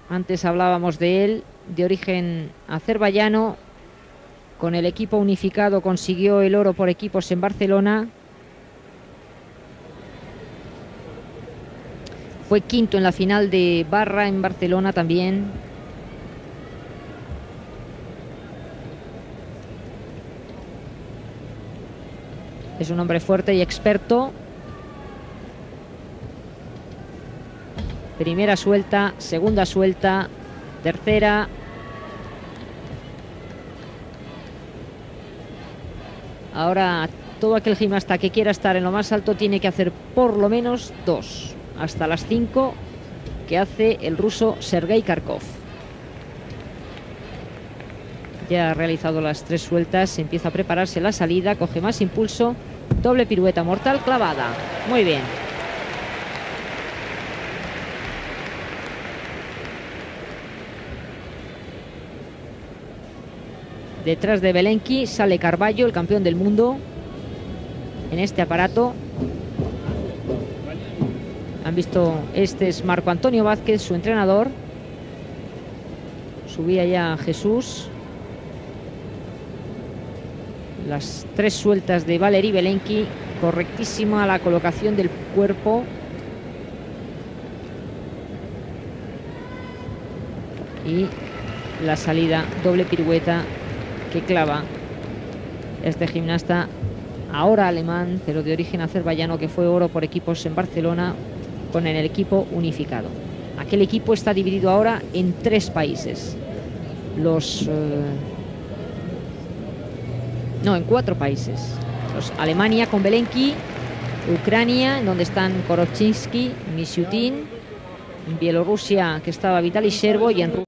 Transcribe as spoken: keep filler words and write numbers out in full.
Antes hablábamos de él, de origen azerbaiyano. Con el equipo unificado consiguió el oro por equipos en Barcelona. Fue quinto en la final de barra en Barcelona también. Es un hombre fuerte y experto. Primera suelta, segunda suelta, tercera. Ahora todo aquel gimnasta que quiera estar en lo más alto tiene que hacer por lo menos dos, hasta las cinco que hace el ruso Sergei Karpov. Ya ha realizado las tres sueltas, empieza a prepararse la salida, coge más impulso, doble pirueta mortal clavada. Muy bien. Detrás de Belenki sale Carballo, el campeón del mundo, en este aparato. Han visto, este es Marco Antonio Vázquez, su entrenador. Subía ya Jesús. Las tres sueltas de Valery Belenki, correctísima la colocación del cuerpo. Y la salida, doble pirueta que clava este gimnasta, ahora alemán, pero de origen azerbaiyano, que fue oro por equipos en Barcelona con el equipo unificado. Aquel equipo está dividido ahora en tres países. Los... Eh, no, en cuatro países. Los, Alemania con Belenki, Ucrania, en donde están Korobchinsky, Misiutin, en Bielorrusia, que estaba Vitaly Sherbo, y en